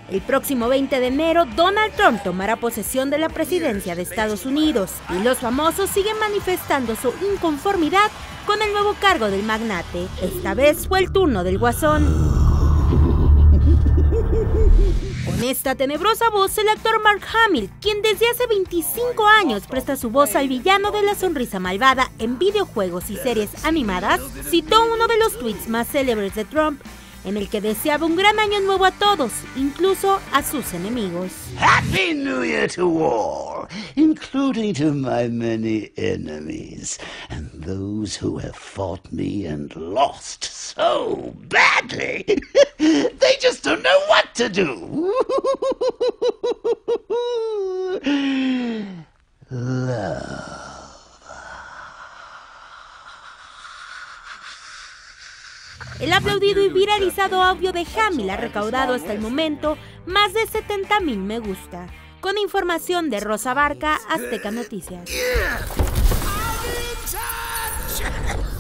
El próximo 20 de enero, Donald Trump tomará posesión de la presidencia de Estados Unidos y los famosos siguen manifestando su inconformidad con el nuevo cargo del magnate. Esta vez fue el turno del Guasón. Con esta tenebrosa voz, el actor Mark Hamill, quien desde hace 25 años presta su voz al villano de la sonrisa malvada en videojuegos y series animadas, citó uno de los tweets más célebres de Trump, en el que deseaba un gran año nuevo a todos, incluso a sus enemigos. Happy New Year to all, including to my many enemies, and those who have fought me and lost so badly. They just don't know what to do. Love. El aplaudido y viralizado audio de Hamill ha recaudado hasta el momento más de 70,000 me gusta. Con información de Rosa Barca, Azteca Noticias.